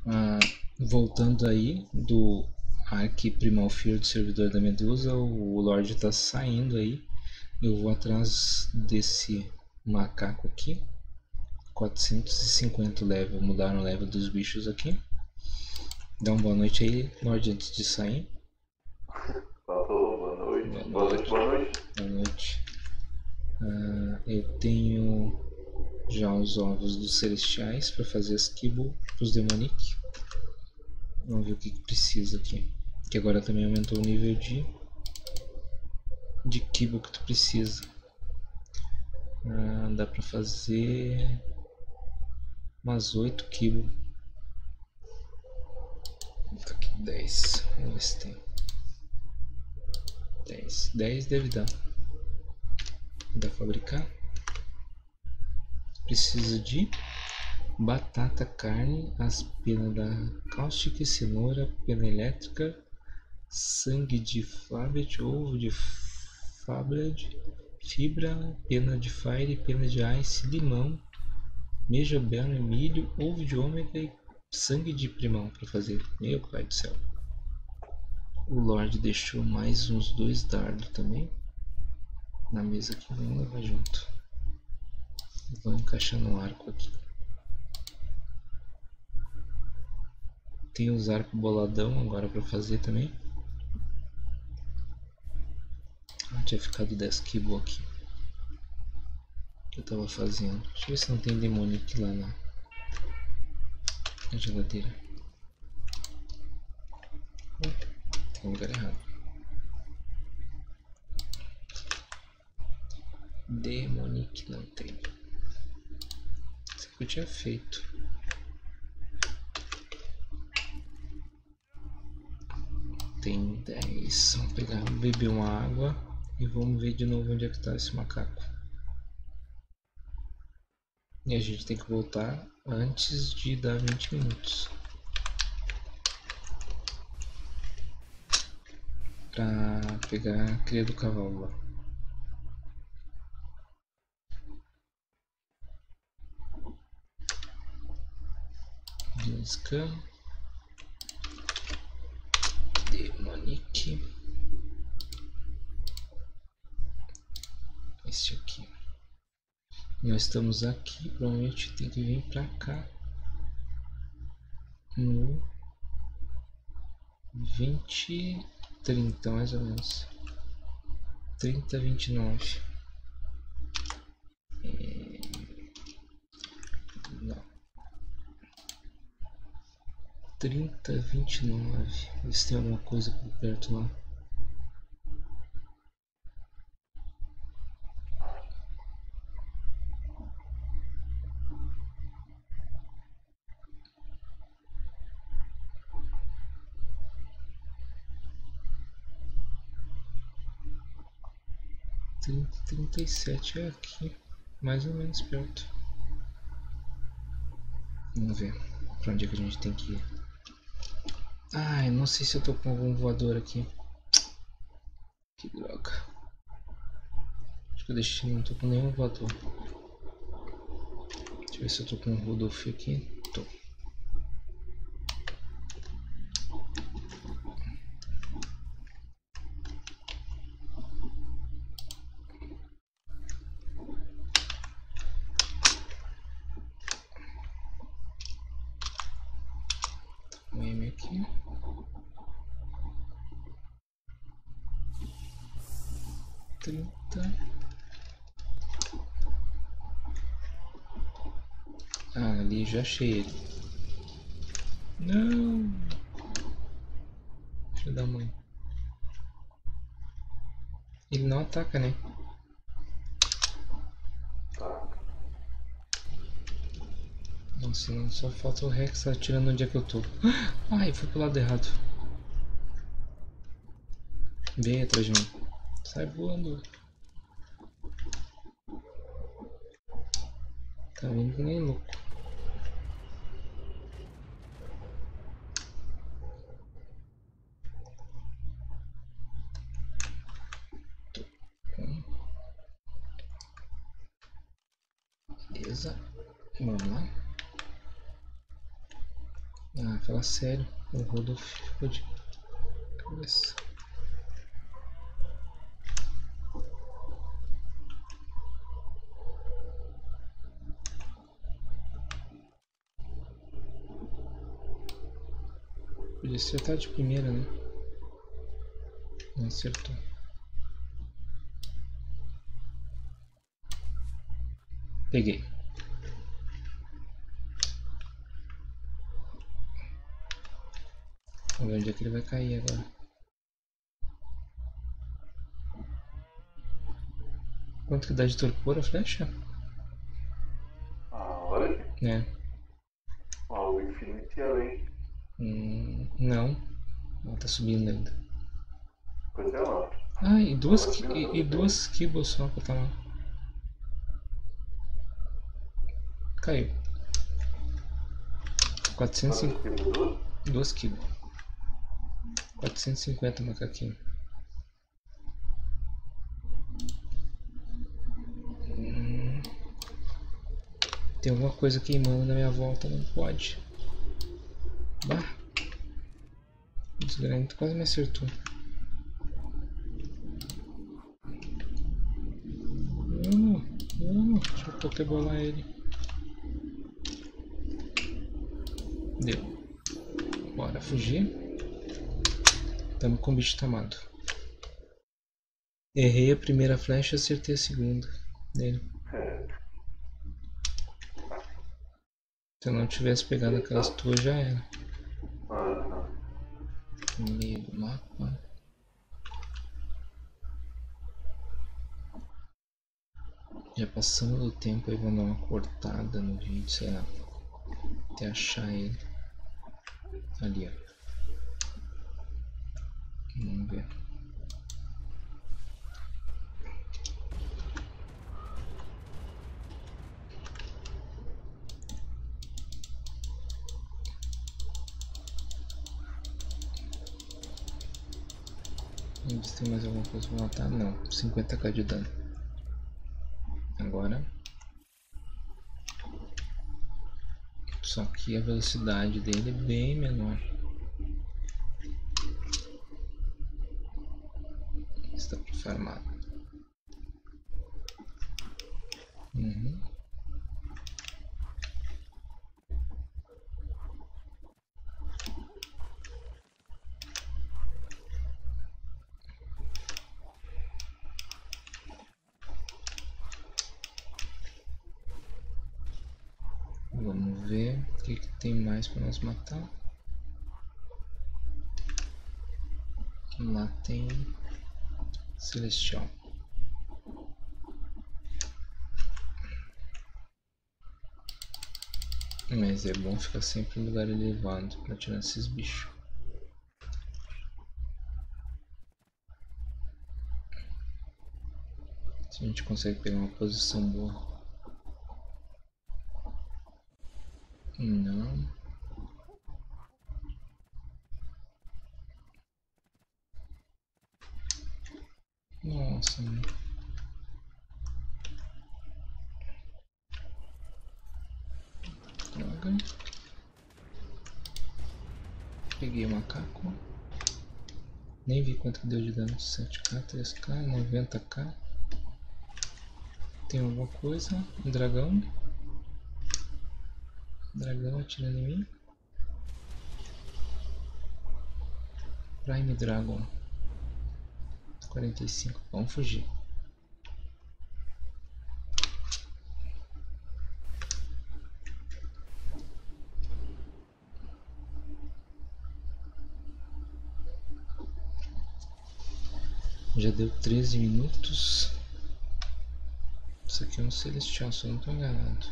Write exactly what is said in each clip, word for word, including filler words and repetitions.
Ah, voltando aí do Arc Primal Field servidor da Medusa, o Lorde está saindo aí. Eu vou atrás desse macaco aqui. quatrocentos e cinquenta level, mudaram o level dos bichos aqui. Dá uma boa noite aí, Lorde, antes de sair. Falou, boa noite. Boa Boa noite, noite. boa noite. Boa noite. Ah, eu tenho já os ovos dos celestiais para fazer as Kibble para os Demonic. Vamos ver o que, que precisa aqui. Que agora também aumentou o nível de de Kibble que tu precisa. Ah, dá para fazer umas oito Kibble. Tá aqui dez. Vamos ver se tem. dez. dez deve dar. Dá pra fabricar. Precisa de batata, carne, as penas da cáustica, cenoura, pena elétrica, sangue de Flabbit, ovo de Flabbit, fibra, pena de Fire, pena de Ice, limão, mejabel, milho, ovo de ômega e sangue de primão para fazer. Meu pai do céu. O Lorde deixou mais uns dois dardos também na mesa aqui, vamos levar junto. Vou encaixar no arco aqui. Tem os arcos boladão agora para fazer também. Ah, tinha ficado dez kibble aqui. Que eu tava fazendo. Deixa eu ver se não tem demonic lá na, na geladeira. Tem um lugar errado. Demonic não tem. Isso que eu tinha feito. Tem dez. Vamos pegar, beber uma água e vamos ver de novo onde é que tá esse macaco. E a gente tem que voltar antes de dar vinte minutos. Pra pegar a cria do cavalo lá. Scan. Demonic. Este aqui. Nós estamos aqui, provavelmente tem que vir pra cá. No vinte, trinta mais ou menos. trinta, vinte e nove. É... Não. trinta, vinte e nove. Vê se tem alguma coisa por perto lá. trinta, trinta e sete é aqui. Mais ou menos perto. Vamos ver pra onde é que a gente tem que ir. Ai, não sei se eu tô com algum voador aqui. Que droga. Acho que eu deixei, não tô com nenhum voador. Deixa eu ver se eu tô com o Rudolf aqui. Tô. Um M aqui. trinta. Ah, ali já achei ele. Não! Filho da mãe. Ele não ataca, né? Tá. Nossa, não, só falta o Rex atirando onde é que eu tô. Ai, fui pro lado errado. Vem atrás de mim. Sai voando. Tá vindo que nem louco. Beleza. Vamos lá. Ah, fala sério. O Rodolfo ficou de cabeça. Podia acertar de primeira, né? Não acertou. Peguei. Vamos ver onde é que ele vai cair agora. Quanto que dá de torpor a flecha? Ah, olha. É. Ah, o Infinity e além. Hum, não. Ela tá subindo ainda. Pois é, mano. Ah, e duas, Ela ki- subiu, e, e ela duas kibbles só pra tá lá. Caiu. quatrocentos e Quantas cinquenta. temos? Duas? Duas kibbles. quatrocentos e cinquenta macaquinho. Hum, tem alguma coisa queimando na minha volta, não pode. Bah. O desgranito quase me acertou. Vamos, vamos. Deixa eu pokebolar ele. Deu. Bora fugir. Tamo com o bicho tomado. Errei a primeira flecha e acertei a segunda nele. É. Se eu não tivesse pegado aquelas tuas, já era. Aham. No meio do mapa. Já passando do tempo, aí vou dar uma cortada no vídeo, sei lá. Até achar ele. Ali, ó. Vamos ver. Vamos ver se tem mais alguma coisa pra matar. Não, cinquenta k de dano. Agora. Só que a velocidade dele é bem menor. Está pra farmar. Uhum. Vamos ver o que, que tem mais para nós matar. Lá tem Celestial. Mas é bom ficar sempre em lugar elevado para tirar esses bichos. Se a gente consegue pegar uma posição boa. Não. Nossa, mano. Droga. Peguei o macaco. Nem vi quanto que deu de dano. sete k, três k, noventa k. Tem alguma coisa? Um dragão. Dragão atirando em mim. Prime Dragon. quarenta e cinco. Vamos fugir. Já deu treze minutos. Isso aqui é um Celestial, se eu não estou enganado.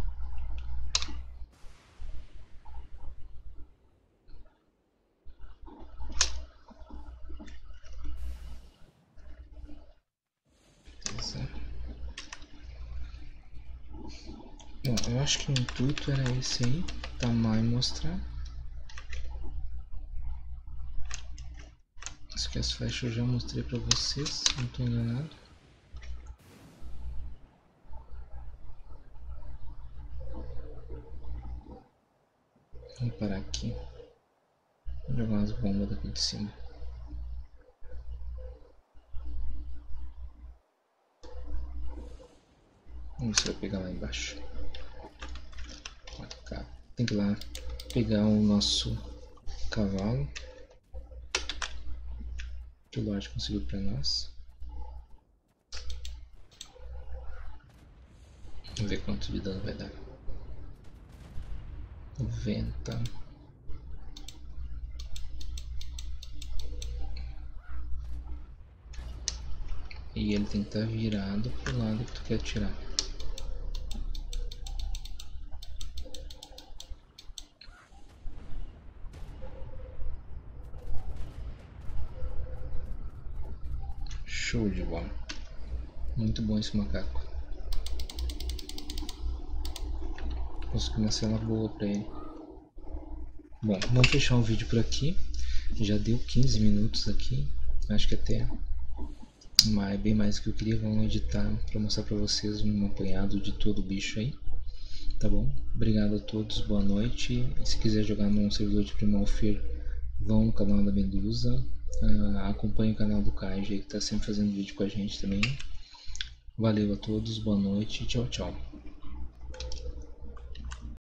Beleza. Bom, eu acho que o intuito era esse aí. Tamar e mostrar. Acho que as flechas eu já mostrei para vocês, se não estou enganado. Vamos parar aqui. Vou jogar umas bombas daqui de cima. Vamos ver se vai pegar lá embaixo. Tem que ir lá pegar o nosso cavalo. Que o Lorde conseguiu para nós. Vamos ver quanto de dano vai dar. noventa. E ele tem que estar virado pro lado que tu quer atirar. Show de bola. Muito bom esse macaco. Consegui uma cela boa pra ele. Bom, vamos fechar o vídeo por aqui. Já deu quinze minutos aqui. Acho que até mais, bem mais do que eu queria. Vamos editar para mostrar para vocês um apanhado de todo o bicho aí. Tá bom? Obrigado a todos, boa noite. Se quiser jogar num servidor de Primal Fear, vão no canal da Medusa. Uh, acompanhe o canal do Kaiji, que está sempre fazendo vídeo com a gente também. Valeu a todos, boa noite, tchau, tchau.